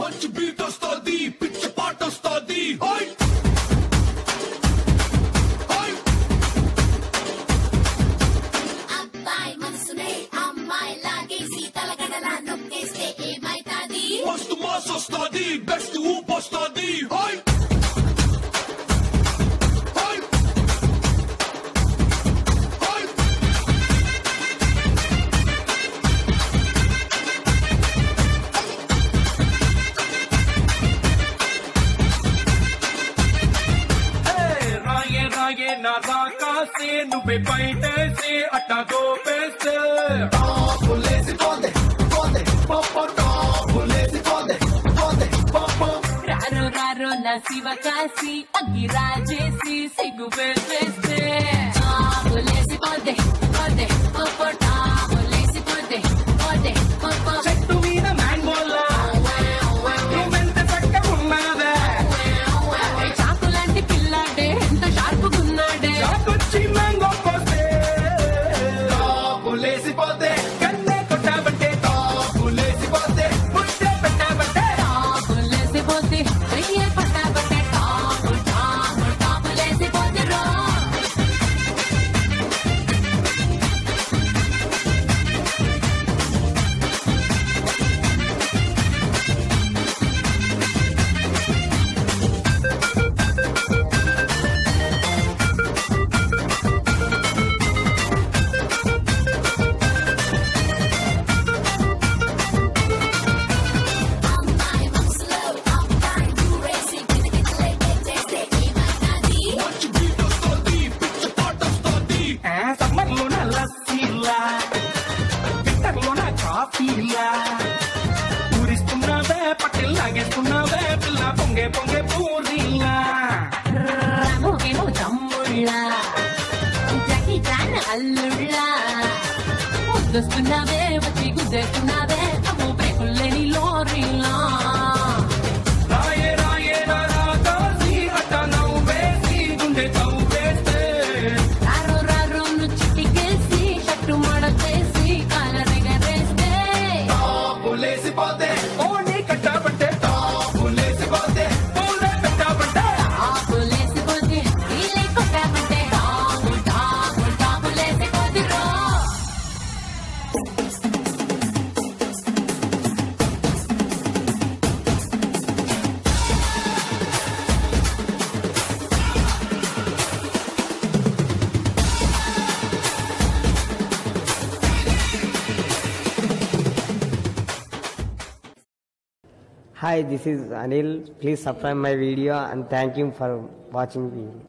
మంచి బీట్ వస్తుంది, పిచ్చి పాట వస్తుంది. అబ్బాయి మనసునే అమ్మాయి లాగేసి తలగడలా నొక్కేస్తే ఏమైతాది? మస్తు మాస్ వస్తుంది, బెస్ట్ ఊపు వస్తుంది. నా రాకాసే నువ్వే బయటేసి అట్టా గోపేస్తే రారో రారో నా శివ కాసి అగ్గి రాజేసి సిగ్గు వేస్తే టాపులేసి పోతే పోతే పోపో టాపులేసి పోతే పోతే పోపో చెట్టు మీద మ్యాంగోలా నువ్వెంత చక్కగున్నావే చాకులాంటి పిల్లాడే ఎంత షార్పుగున్నాడే చాకొచ్చి మ్యాంగో పోస్తే టాపులేసిపోతే కన్నే కొట్టాబంటే టాపులేసిపోతే ముట్టే పెట్టాబంటే టాపులేసి పోతే చెయ్యే పట్టాబట్టే టాపు టాపు టాపులేసి పోతే రో అమ్మాయి మనసులో అబ్బాయి ఊరేసి గిటగిటలే చేస్తే ఏమైతాది? మంచి బీట్ వస్తుంది, పిచ్చి పాట వస్తుంది. సమ్మర్లోన లస్సీలా వింటర్లోన కాఫీలా ఊరిస్తున్నావే పట్టెలు లాగేస్తున్నావే పిల్ల పొంగే పొంగే పూరీలా రాముకేమో తమ్ముళ్ళ జాకి చాన్ అల్లుళ్ళ ముద్దొస్తున్నావే వచ్చి గుద్దేస్తున్నావే అమ్మో బ్రేకుల్లేని లోరీలా రాయే రాయే నా రాకాసి అట్ట నవ్వేసి గుండె తవ్వేస్తే రారో రారో చిట్టికేసి షట్టు మడచేసి కాలరెగరేస్తే టాపులేసిపోతే ఓని కట్టాబంటే టాపులేసిపోతే పూలే పెట్టాబంటే టాపులేసిపోతే వీలే కొట్టామంటే టాపు టాపు టాపులేసిపోతే రో Hi, this is Anil. Please subscribe my video and thank you for watching video.